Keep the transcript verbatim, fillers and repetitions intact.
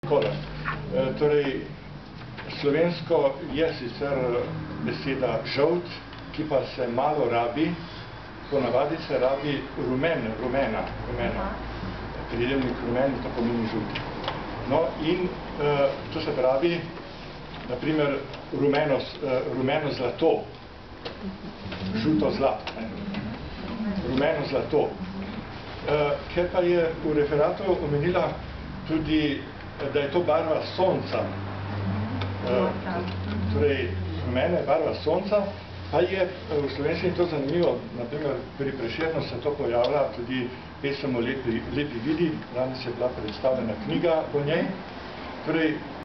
Kola. E, torej, slovensko je sicer beseda žolt, ki pa se malo rabi, ponavadi se rabi rumen, rumena, rumena. Pridevnik rumen, to pomeni žuti. No, in e, to se pravi, naprimer, rumeno, e, rumeno zlato, žuto zlato, ne? Rumeno zlato. E, ker pa je v referatu omenila tudi, da je to barva sonca. E, torej, rumena je barva sonca, pa je v slovenščini to zanimivo, naprimer pri Prešernu se to pojavlja tudi pesem o lepi, lepi vidi, danes je bila predstavljena knjiga o njej. Torej,